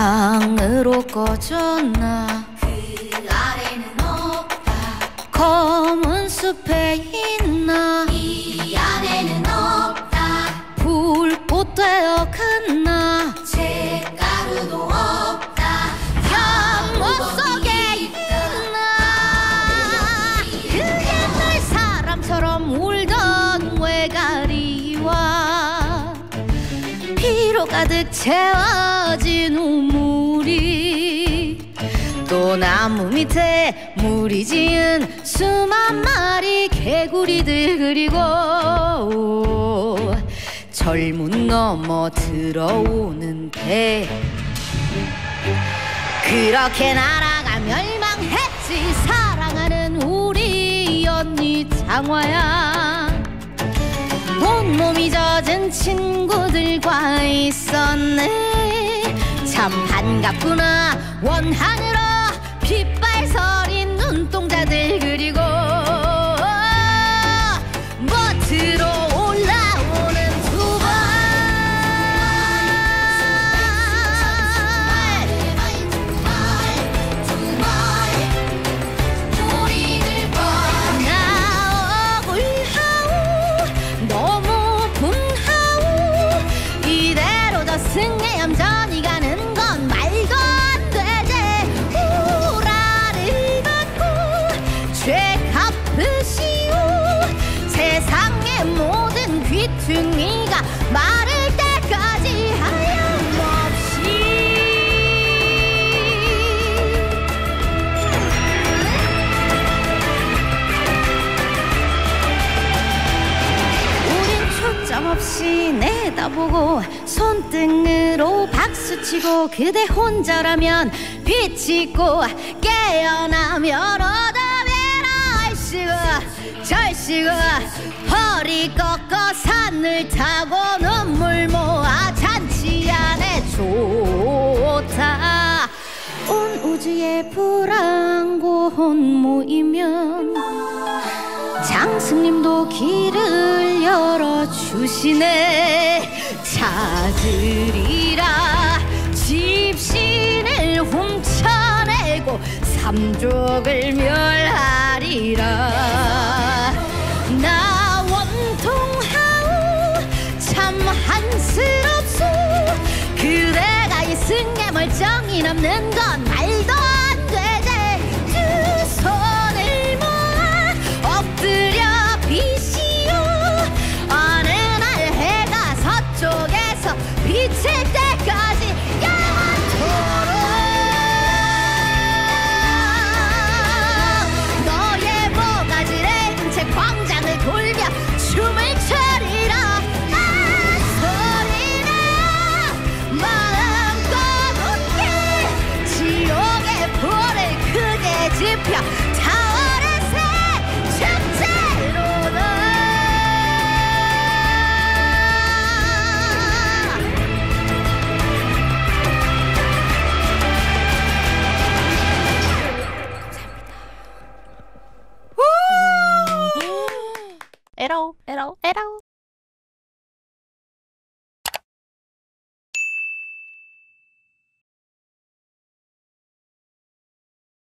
방으로 꺼졌나 그 아래는 없다. 검은 숲에 있나 이 안에는 없다. 불꽃 되어 갔나 잿가루도 없다. 연못 속에 있나 그 옛날 사람처럼 울던 외가리와 피로 가득 채워진 우물이 또 나무 밑에 무리 지은 수만 마리 개구리들 그리고 절문 넘어 들어오는 배 그렇게 나라가 멸망했지. 사랑하는 우리 언니 장화야 온몸이 젖은 친구들과 있었네. 참 반갑구나 원하늘어 핏발 서린 눈동자들 그리고 멋으로 올라오는 두발 우리들 봐. 나 억울하오 너무 분하오 이대로 저 승의 얌전히 가는 건 말도 안 되지. 후라를 받고 죄 갚으시오. 세상의 모든 귀퉁이가 마를 때까지 하염없이 우린 초점 없이 내다보고 손등으로 박수치고 그대 혼자라면 비치고 깨어나면 어둠에 얼씨구 절씨구 허리 꺾어 산을 타고 눈물 모아 잔치 안에 좋다. 온 우주에 불안곤 모이면 장승님도 길을 열어주시네. 찾으리라 집신을 훔쳐내고 삼족을 멸하리라. 나 원통하오 참 한스럽소. 그대가 이 승에 멀쩡히 남는 건 말도